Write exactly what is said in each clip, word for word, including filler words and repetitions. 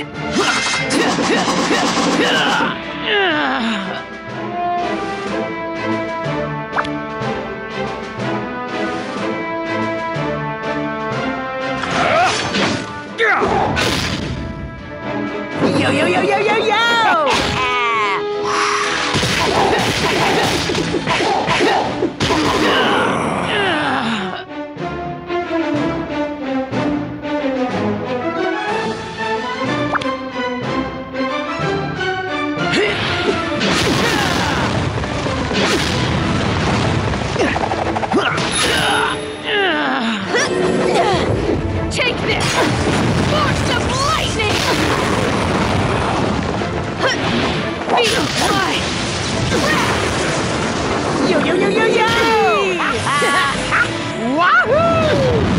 Yo, yo, yo, yo, yo, yo! Take this! Force of lightning! Feel fly! Yo, yo, yo, yo, yo! Wahoo!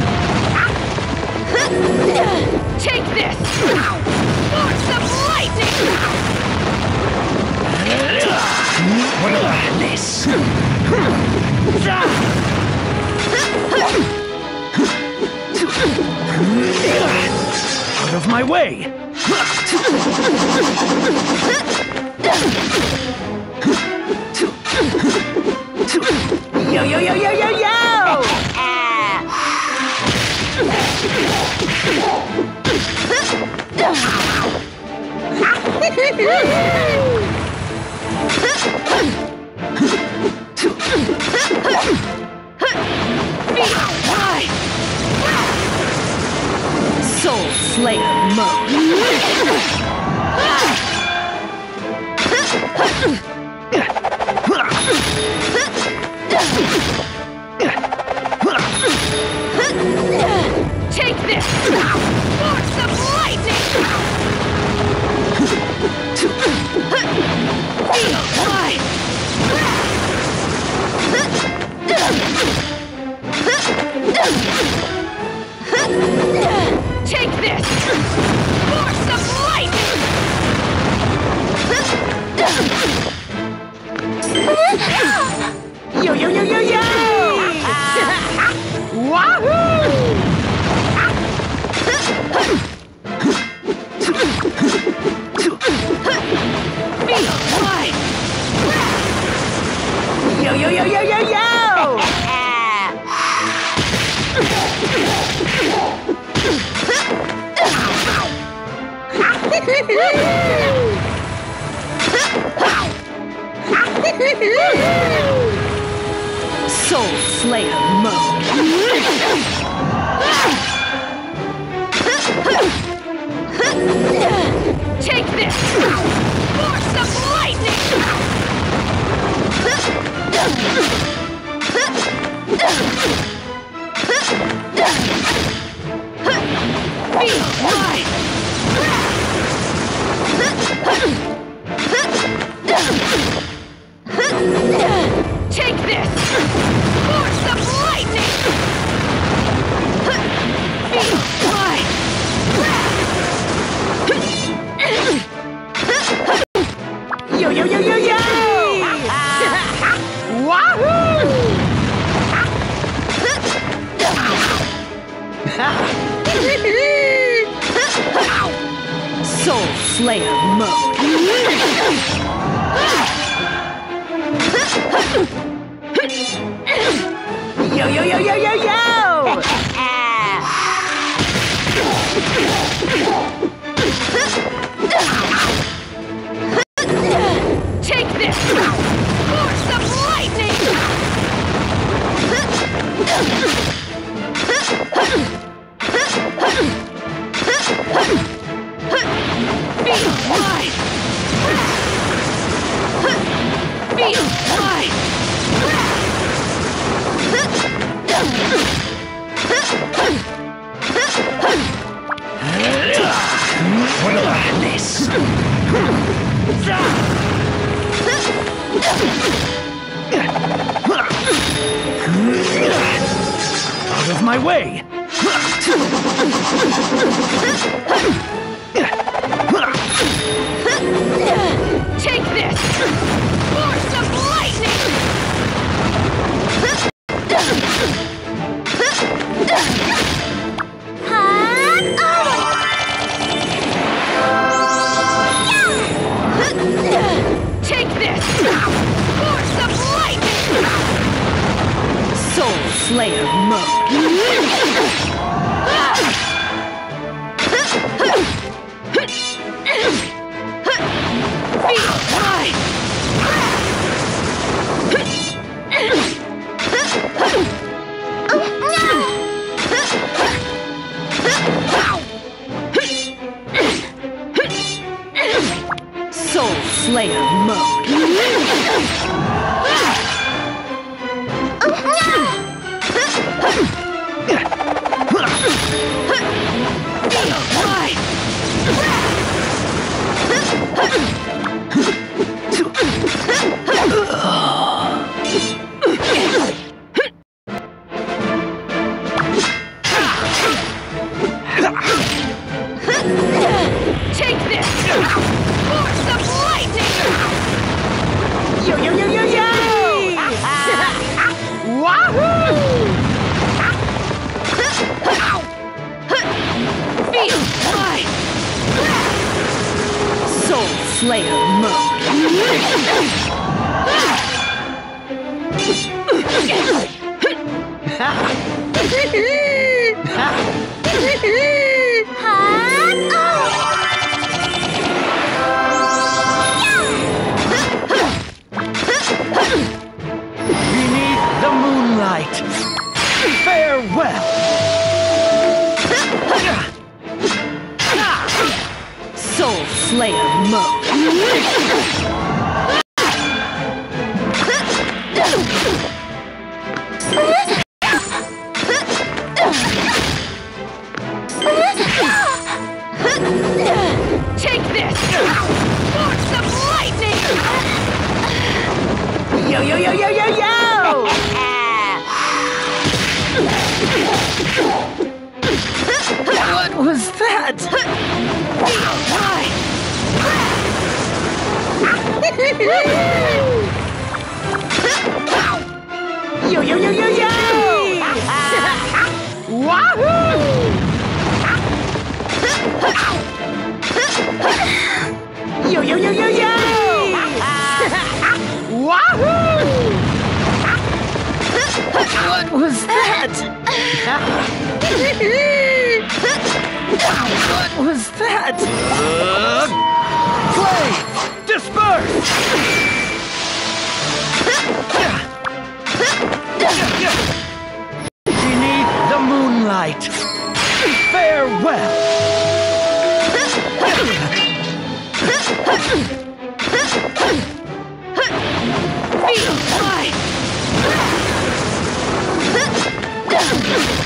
Take this! Force of lightning! What about this? Out of my way! Yo, yo, yo, yo, yo, yo! Soul Slayer mode. Take this! Force of lightning! Feel fly! Take this! Force of lightning! Yo, yo, yo, yo, yo! Wahoo! Feel fly! Yo, yo, yo, yo, yo, yo! Soul Slayer mode. Take this! Force of lightning! Feel fly! Take this! Force of lightning! Feel fly! Yo, yo, yo, yo, yo! Wahoo! Soul Slayer mode. Yo, yo, yo, yo, yo, yo! Take this! Force of lightning! Feel fly! Feel fly! What about this? Out of my way! Take this! Force of lightning! Huh? Oh! Slayer mode. Take this! Force of lightning! Yo yo yo yo yo! Wahoo! Feel mine! Soul Slayer mode. Beneath the moonlight, farewell. Soul Slayer mode. Take this! Force of lightning! Yo yo yo yo yo yo! What was that? Yo yo yo yo yo! Wahoo! Yo yo yo yo yo! Wahoo! What was that? What was that? Flames, disperse! Beneath the moonlight, farewell! Feel mine!